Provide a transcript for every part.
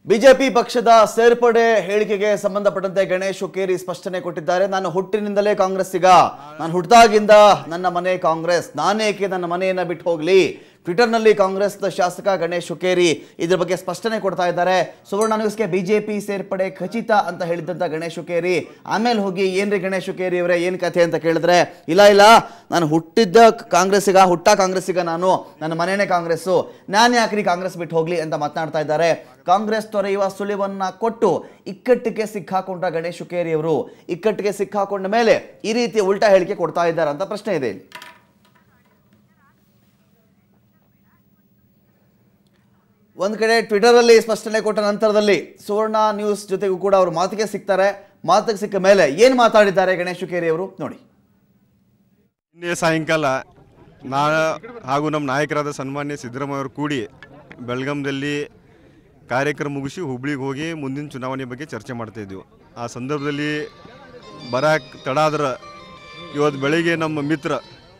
BJP ಪಕ್ಷದ ಸೇರ್ಪಡೆ ಹೇಳಿಕೆಗೆ ಸಂಬಂಧಪಟ್ಟಂತೆ ಗಣೇಶ್ ಹುಕ್ಕೇರಿ ಸ್ಪಷ್ಟನೆ ಕೊಟ್ಟಿದ್ದಾರೆ. ನಾನು ಹುಟ್ಟಿನಿಂದಲೇ ಕಾಂಗ್ರೆಸ್ಸಿಗ, ನಾನು ಹುಟ್ಟಿದಾಗಿಂದ ನನ್ನ ಮನೆ ಕಾಂಗ್ರೆಸ್, ನಾನೇಕೆ ನನ್ನ ಮನೆಯನ್ನ ಬಿಟ್ಟು ಹೋಗ್ಲಿ. ಟ್ವಿಟರ್ನಲ್ಲಿ ಕಾಂಗ್ರೆಸ್ನ ಶಾಸಕ ಗಣೇಶ್ ಹುಕ್ಕೇರಿ ಇದ್ರ ಬಗ್ಗೆ ಸ್ಪಷ್ಟನೆ ಕೊಡ್ತಾ ಇದ್ದಾರೆ. ಸುವರ್ಣ ನ್ಯೂಸ್ಗೆ ಬಿಜೆಪಿ ಸೇರ್ಪಡೆ ಖಚಿತ ಅಂತ ಹೇಳಿದಂತ ಗಣೇಶ್ ಹುಕ್ಕೇರಿ ಆಮೇಲೆ ಹೋಗಿ ಏನ್ರಿ ಗಣೇಶ್ ಹುಕ್ಕೇರಿ ಅವರೇ ಏನ್ ಕಥೆ ಅಂತ ಕೇಳಿದ್ರೆ, ಇಲ್ಲ ನಾನು ಹುಟ್ಟಿದ್ದ ಕಾಂಗ್ರೆಸ್ಸಿಗ ನಾನು, ನನ್ನ ಮನೆಯೇ ಕಾಂಗ್ರೆಸ್ಸು, ನಾನು ಯಾಕ್ರಿ ಕಾಂಗ್ರೆಸ್ ಬಿಟ್ಟು ಹೋಗ್ಲಿ ಅಂತ ಮಾತನಾಡ್ತಾ ಇದ್ದಾರೆ. ಕಾಂಗ್ರೆಸ್ ತೊರೆಯುವ ಸುಳಿವನ್ನ ಕೊಟ್ಟು ಇಕ್ಕಟ್ಟಿಗೆ ಸಿಕ್ಕಾಕೊಂಡ ಗಣೇಶ್ ಹುಕ್ಕೇರಿ ಅವರು ಇಕ್ಕಟ್ಟಿಗೆ ಸಿಕ್ಕಾಕೊಂಡ ಮೇಲೆ ಈ ರೀತಿ ಉಲ್ಟಾ ಹೇಳಿಕೆ ಕೊಡ್ತಾ ಇದ್ದಾರೆ ಅಂತ ಪ್ರಶ್ನೆ ಇದೆ. ಒಂದ್ ಕಡೆ ಟ್ವಿಟರ್ ಅಲ್ಲಿ ಸ್ಪಷ್ಟನೆ ಕೊಟ್ಟ ನಂತರದಲ್ಲಿ ಸುವರ್ಣ ನ್ಯೂಸ್ ಜೊತೆಗೂ ಕೂಡ ಅವರು ಮಾತಿಗೆ ಸಿಗ್ತಾರೆ. ಮಾತಿಗೆ ಸಿಕ್ಕ ಮೇಲೆ ಏನ್ ಮಾತಾಡಿದ್ದಾರೆ ಗಣೇಶ್ ಹುಕ್ಕೇರಿ ಅವರು ನೋಡಿ. ನಿನ್ನೆ ಸಾಯಂಕಾಲ ನಾನು ಹಾಗೂ ನಮ್ಮ ನಾಯಕರಾದ ಸನ್ಮಾನ್ಯ ಸಿದ್ದರಾಮಯ್ಯ ಅವರು ಕೂಡಿ ಬೆಳಗಾಂದಲ್ಲಿ ಕಾರ್ಯಕ್ರಮ ಮುಗಿಸಿ ಹುಬ್ಳಿಗೆ ಹೋಗಿ ಮುಂದಿನ ಚುನಾವಣೆ ಬಗ್ಗೆ ಚರ್ಚೆ ಮಾಡ್ತಾ ಇದ್ವಿ. ಆ ಸಂದರ್ಭದಲ್ಲಿ ಬರಕ್ಕೆ ತಡ ಆದ್ರೆ ಇವತ್ತು ಬೆಳಿಗ್ಗೆ ನಮ್ಮ ಮಿತ್ರ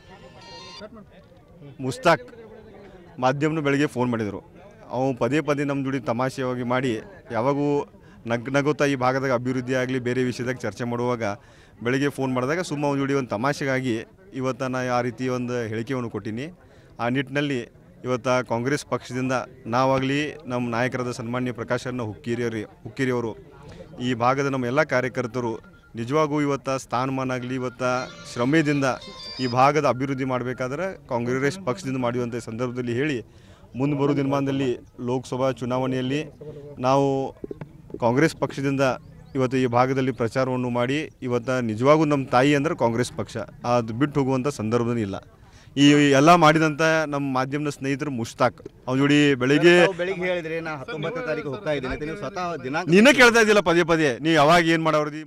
ಮುಸ್ತಾಕ್ ಮಾಧ್ಯಮನ ಬೆಳಿಗ್ಗೆ ಫೋನ್ ಮಾಡಿದರು. ಅವು ಪದೇ ನಮ್ಮ ಜೋಡಿ ತಮಾಷೆಯಾಗಿ ಮಾಡಿ ಯಾವಾಗೂ ನಗುತ್ತಾ ಈ ಭಾಗದಾಗ ಅಭಿವೃದ್ಧಿ ಆಗಲಿ ಬೇರೆ ವಿಷಯದಾಗ ಚರ್ಚೆ ಮಾಡುವಾಗ ಬೆಳಿಗ್ಗೆ ಫೋನ್ ಮಾಡಿದಾಗ ಸುಮ್ಮ ಅವ್ನ ಜೋಡಿ ಒಂದು ತಮಾಷೆಗಾಗಿ ಇವತ್ತು ನಾನು ಆ ರೀತಿ ಒಂದು ಹೇಳಿಕೆಯನ್ನು ಕೊಟ್ಟೀನಿ. ಆ ನಿಟ್ಟಿನಲ್ಲಿ ಇವತ್ತು ಕಾಂಗ್ರೆಸ್ ಪಕ್ಷದಿಂದ ನಾವಾಗಲಿ ನಮ್ಮ ನಾಯಕರಾದ ಸನ್ಮಾನ್ಯ ಪ್ರಕಾಶನ ಹುಕ್ಕೇರಿಯವರು ಈ ಭಾಗದ ನಮ್ಮ ಎಲ್ಲ ಕಾರ್ಯಕರ್ತರು ನಿಜವಾಗೂ ಇವತ್ತು ಸ್ಥಾನಮಾನ ಆಗಲಿ ಇವತ್ತು ಶ್ರಮದಿಂದ ಈ ಭಾಗದ ಅಭಿವೃದ್ಧಿ ಮಾಡಬೇಕಾದ್ರೆ ಕಾಂಗ್ರೆಸ್ ಪಕ್ಷದಿಂದ ಮಾಡುವಂಥ ಸಂದರ್ಭದಲ್ಲಿ ಹೇಳಿ ಮುಂದೆ ಬರೋ ದಿನಮಾನದಲ್ಲಿ ಲೋಕಸಭಾ ಚುನಾವಣೆಯಲ್ಲಿ ನಾವು ಕಾಂಗ್ರೆಸ್ ಪಕ್ಷದಿಂದ ಇವತ್ತು ಈ ಭಾಗದಲ್ಲಿ ಪ್ರಚಾರವನ್ನು ಮಾಡಿ ಇವತ್ತು ನಿಜವಾಗೂ ನಮ್ಮ ತಾಯಿ ಅಂದರೆ ಕಾಂಗ್ರೆಸ್ ಪಕ್ಷ, ಅದು ಬಿಟ್ಟು ಹೋಗುವಂಥ ಸಂದರ್ಭದಲ್ಲಿ ಇಲ್ಲ. ಈ ಎಲ್ಲ ಮಾಡಿದಂಥ ನಮ್ಮ ಮಾಧ್ಯಮದ ಸ್ನೇಹಿತರು ಮುಷ್ತಾಕ್ ಅವ್ನ ಜೋಡಿ ಬೆಳಿಗ್ಗೆ ಹೇಳಿದ್ರೆ ನಾ 19ನೇ ತಾರೀಕು ಹೋಗ್ತಾ ಇದ್ದೀನಿ, ನೀವು ಸ್ವತಃ ದಿನಾಂಕ ನೀನೇ ಕೇಳ್ತಾ ಇದ್ದಿಲ್ಲ ಪದೇ ನೀವು ಯಾವಾಗ ಏನು ಮಾಡೋರ್ದಿ.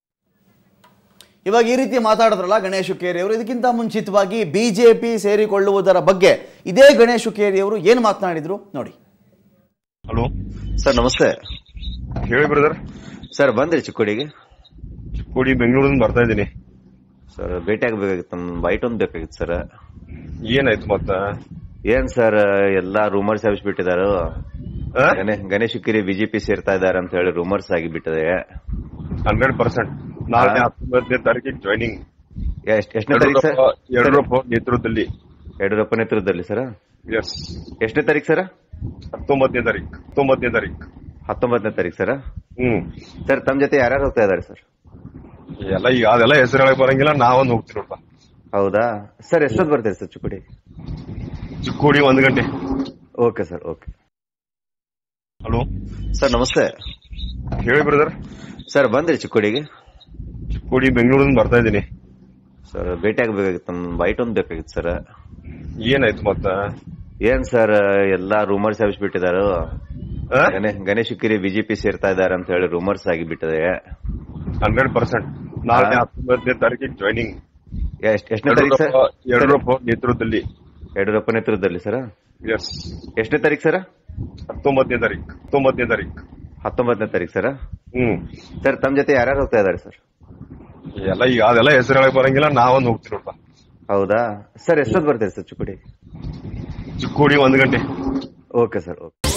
ಇವಾಗ ಈ ರೀತಿ ಮಾತಾಡಿದ್ರಲ್ಲ ಗಣೇಶ್ ಹುಕ್ಕೇರಿ ಅವರು, ಇದಕ್ಕಿಂತ ಮುಂಚಿತವಾಗಿ ಬಿಜೆಪಿ ಸೇರಿಕೊಳ್ಳುವುದರ ಬಗ್ಗೆ ಇದೇ ಗಣೇಶ್ ಹುಕ್ಕೇರಿ ಅವರು ಏನು ಮಾತನಾಡಿದ್ರು ನೋಡಿ. ಹಲೋ ಸರ್, ನಮಸ್ತೆ. ಹೇಳಿ ಬ್ರದರ್. ಸರ್, ಬಂದ್ರಿ ಚಿಕ್ಕೋಡಿಗೆ? ಚಿಕ್ಕೋಡಿ ಬೆಂಗಳೂರಿಂದ ಬರ್ತಾ ಇದ್ದೀನಿ ಸರ್. ಭೇಟಿ ಆಗ್ಬೇಕಾಗಿತ್ತು, ನಮ್ ಬೈಟ್ ಒಂದು ಬೇಕಾಗಿತ್ತು ಸರ್. ಏನಾಯ್ತು ಮತ್ತ? ಏನ್ ಸರ್, ಎಲ್ಲಾ ರೂಮರ್ಸ್ ಬಿಟ್ಟಿದಾರ. ಗಣೇಶ್ ಹುಕ್ಕೇರಿ ಬಿಜೆಪಿ ಸೇರ್ತಾ ಇದಾರೆ ಅಂತ ಹೇಳಿ ರೂಮರ್ಸ್ ಆಗಿಬಿಟ್ಟಿದೆ. 100%. ನಾಳೆ 19ನೇ ತಾರೀಕಿಗೆ ಜಾಯ್ನಿಂಗ್. ಎಷ್ಟನೇ ತಾರೀಕು ಸರ್? ಯಡಿಯೂರಪ್ಪ ನೇತೃತ್ವದಲ್ಲಿ. ಯಡಿಯೂರಪ್ಪ ನೇತೃತ್ವದಲ್ಲಿ ಸರ್? ಎಸ್. ಎಷ್ಟನೇ ತಾರೀಕು ಸರ್? 19ನೇ ತಾರೀಕು. 19ನೇ ತಾರೀಕು ಸರ್. ಸರ್, ತಮ್ಮ ಜೊತೆ ಯಾರ್ಯಾರು ಹೋಗ್ತಾ ಇದಾರೆ ಸರ್? ಎಲ್ಲ ಈಗ ಅದೆಲ್ಲ ಹೆಸರು ಹೇಳಕ್ ಬರಂಗಿಲ್ಲ, ನಾವೊಂದು ಹೋಗ್ತಿರಪ್ಪ. ಹೌದಾ ಸರ್? ಎಷ್ಟೊತ್ತು ಬರ್ತೀರಿ ಸರ್ ಚಿಕ್ಕೋಡಿ? ಚಿಕ್ಕೋಡಿ 1 ಗಂಟೆ. Okay sir, okay. Hello sir, ನಮಸ್ತೆ. ಹೇಳಿ ಬ್ರದರ್. ಸರ್, ಬಂದ್ರಿ ಚಿಕ್ಕೋಡಿಗೆ? ಚಿಕ್ಕೋಡಿ ಬೆಂಗಳೂರಿಂದ ಬರ್ತಾ ಇದ್ದೀನಿ ಸರ್. ಭೇಟಿ ಆಗ್ಬೇಕಾಗಿತ್ತು, ನಮ್ ಬೈಟ್ ಒಂದು ಬೇಕಾಗಿತ್ತು ಸರ್. ಏನಾಯ್ತು ಮತ್ತ? ಏನ್ ಸರ್, ಎಲ್ಲಾ ರೂಮರ್ಸ್ ಬಿಟ್ಟಿದಾರ. ಗಣೇಶ್ ಹುಕ್ಕೇರಿ ಬಿಜೆಪಿ ಸೇರ್ತಾ ಇದಾರೆ ಅಂತ ಹೇಳಿ ರೂಮರ್ಸ್ ಆಗಿಬಿಟ್ಟಿದೆ. 100%. ನಾಳೆ 19ನೇ ತಾರೀಕಿಗೆ ಜಾಯ್ನಿಂಗ್. ಎಷ್ಟನೇ ತಾರೀಕು ಸರ್? ಯಡಿಯೂರಪ್ಪ ನೇತೃತ್ವದಲ್ಲಿ. ಯಡಿಯೂರಪ್ಪ ನೇತೃತ್ವದಲ್ಲಿ ಸರ್? ಎಸ್. ಎಷ್ಟನೇ ತಾರೀಕು ಸರ್? 19ನೇ ತಾರೀಕು. 19ನೇ ತಾರೀಕು ಸರ್. ಸರ್, ತಮ್ಮ ಜೊತೆ ಯಾರ್ಯಾರು ಹೋಗ್ತಾ ಇದಾರೆ ಸರ್? ಎಲ್ಲ ಈಗ ಅದೆಲ್ಲ ಹೆಸರು ಹೇಳಕ್ ಬರಂಗಿಲ್ಲ, ನಾವೊಂದು ಹೋಗ್ತಿರಪ್ಪ. ಹೌದಾ ಸರ್? ಎಷ್ಟೊತ್ತು ಬರ್ತೀರಿ ಸರ್ ಚಿಕ್ಕೋಡಿ? ಚಿಕ್ಕೋಡಿ 1 ಗಂಟೆ. Okay sir, okay.